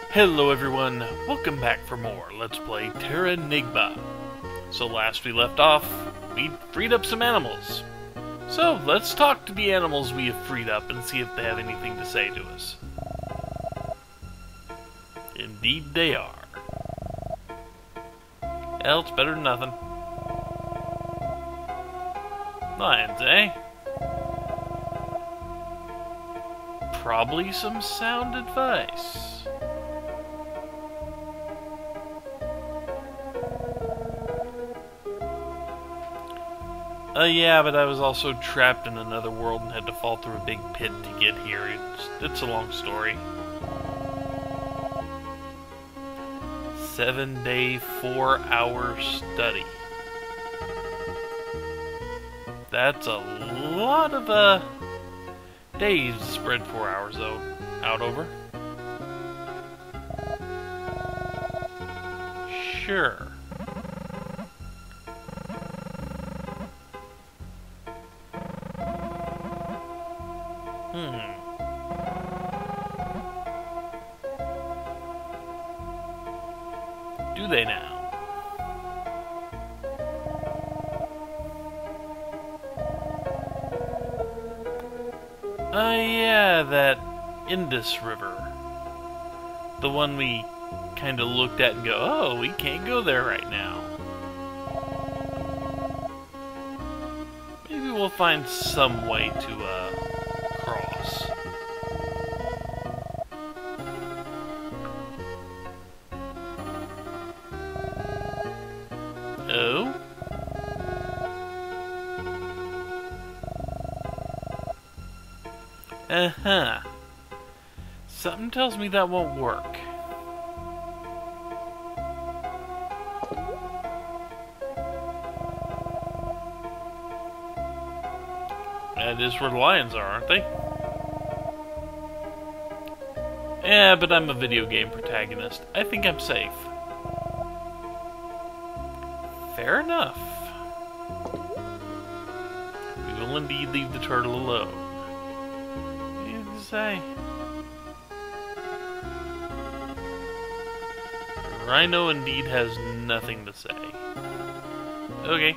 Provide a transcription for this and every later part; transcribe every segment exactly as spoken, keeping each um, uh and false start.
Hello everyone, welcome back for more Let's Play Terranigma. So last we left off, we freed up some animals. So let's talk to the animals we have freed up and see if they have anything to say to us. Indeed they are. Well, it's better than nothing. Lions, eh? Probably some sound advice. Uh, yeah, but I was also trapped in another world and had to fall through a big pit to get here. It's, it's a long story. Seven day, four hour study. That's a lot of, uh, days to spread four hours out, out over. Sure. Hmm. Do they now? Oh yeah, that Indus River. The one we kind of looked at and go, oh, we can't go there right now. Maybe we'll find some way to, uh, cross. Oh? Uh-huh. Something tells me that won't work. That is where the lions are, aren't they? Yeah, but I'm a video game protagonist. I think I'm safe. Fair enough. We will indeed leave the turtle alone. What do you have to say? The rhino indeed has nothing to say. Okay.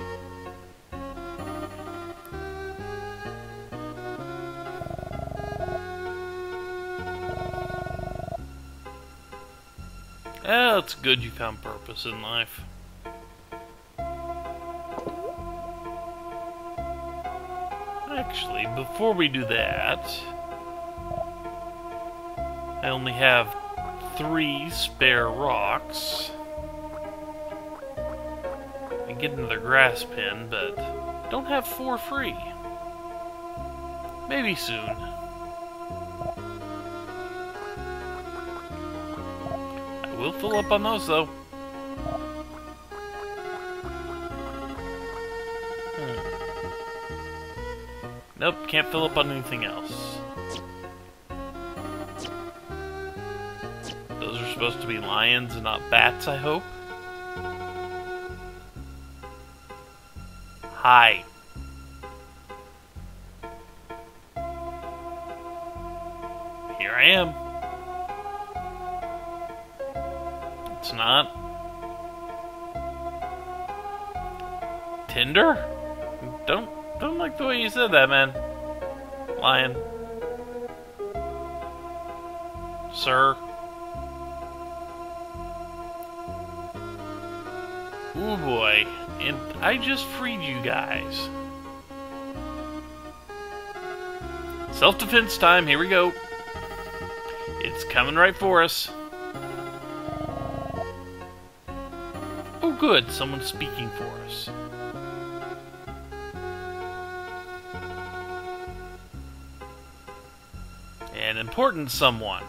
Well, it's good you found purpose in life. Actually, before we do that, I only have three spare rocks. I get another grass pin, but don't have four free. Maybe soon. We'll fill up on those, though. Hmm. Nope, can't fill up on anything else. Those are supposed to be lions and not bats, I hope. Hi. Here I am. It's not. Tinder? Don't don't like the way you said that, man. Lion. Sir. Ooh boy. And I just freed you guys. Self-defense time, here we go. It's coming right for us. Oh good, someone's speaking for us. An important someone.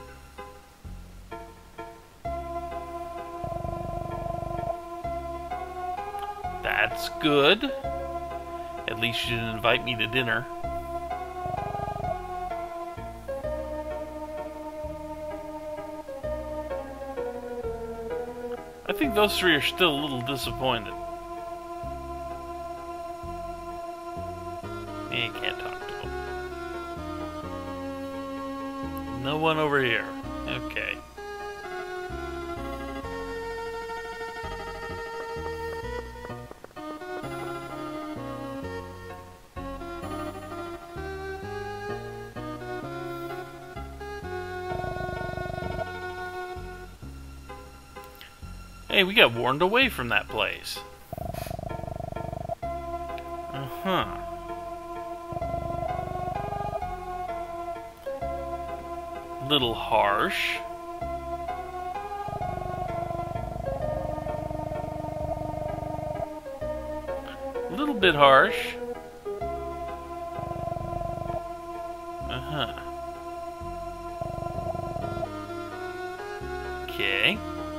That's good. At least you didn't invite me to dinner. I think those three are still a little disappointed. You can't talk to them. No one over here. Okay. Hey, we got warned away from that place. Uh-huh. Little harsh. A little bit harsh. Uh-huh. Okay.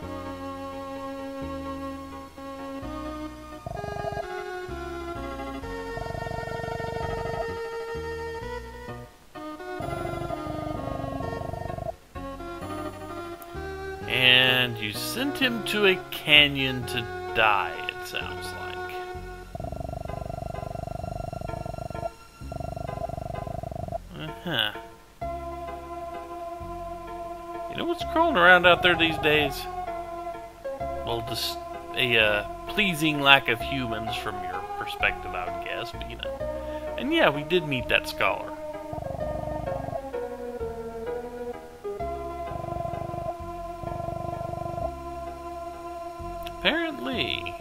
And you sent him to a canyon to die, it sounds like. Uh-huh. You know what's crawling around out there these days? Well, just a uh, pleasing lack of humans from your perspective, I would guess, but you know. And yeah, we did meet that scholar. Apparently.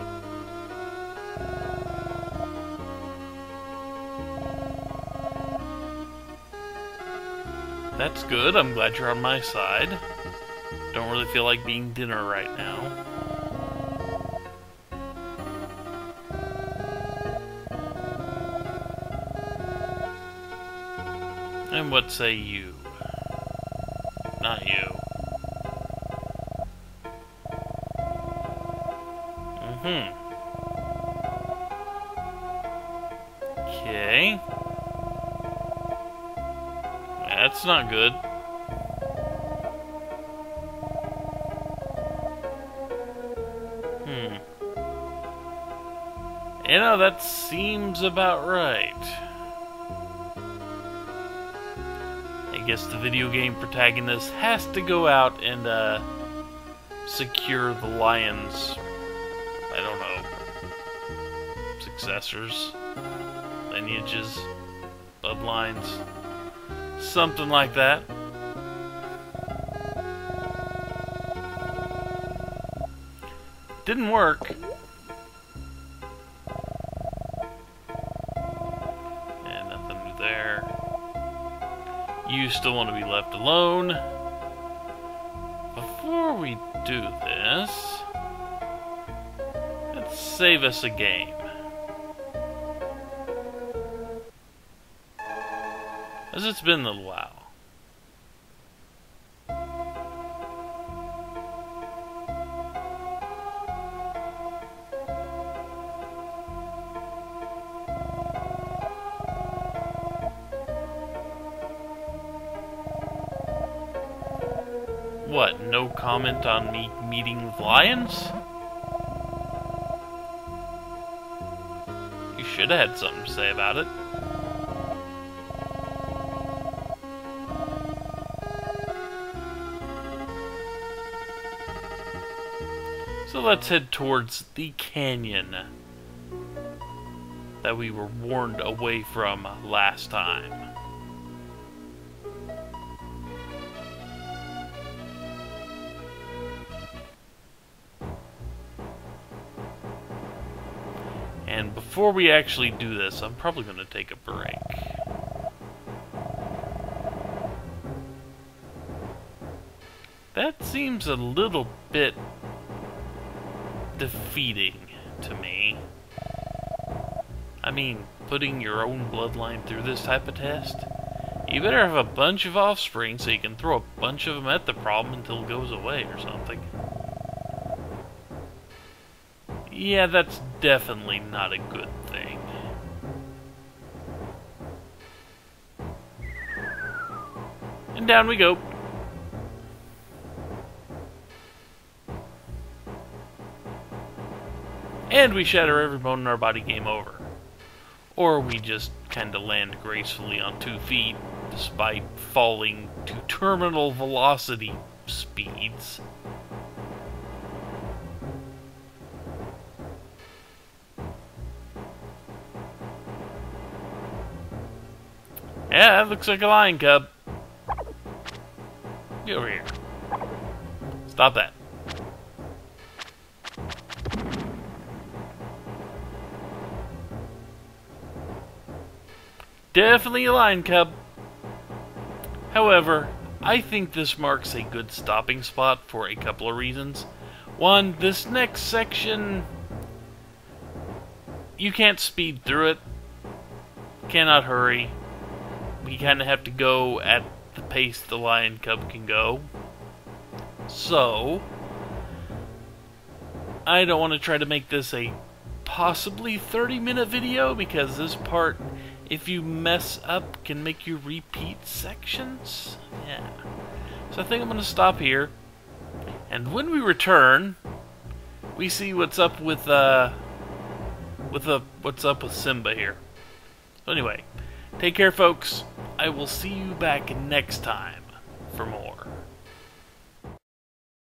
That's good. I'm glad you're on my side. Don't really feel like being dinner right now. And what say you? Not you. Mm-hmm. Okay. That's not good. Hmm. You know, that seems about right. I guess the video game protagonist has to go out and, uh, secure the lion's, I don't know, successors, lineages, bloodlines, something like that. Didn't work. And nothing there. You still want to be left alone. Before we do this, let's save us a game. As it's been a little while. What, no comment on me meeting with lions? You should have had something to say about it. So let's head towards the canyon that we were warned away from last time. And before we actually do this, I'm probably going to take a break. That seems a little bit defeating to me. I mean, putting your own bloodline through this type of test? You better have a bunch of offspring so you can throw a bunch of them at the problem until it goes away or something. Yeah, that's definitely not a good thing. And down we go. And we shatter every bone in our body, game over. Or we just kinda land gracefully on two feet, despite falling to terminal velocity speeds. Yeah, that looks like a lion cub. Get over here. Stop that. Definitely a lion cub. However, I think this marks a good stopping spot for a couple of reasons. One, this next section, you can't speed through it. Cannot hurry. We kind of have to go at the pace the lion cub can go. So, I don't want to try to make this a possibly thirty minute video, because this part, if you mess up, can make you repeat sections. Yeah. So I think I'm going to stop here. And when we return, we see what's up with, uh, with, uh, what's up with Simba here. So anyway, take care, folks. I will see you back next time for more.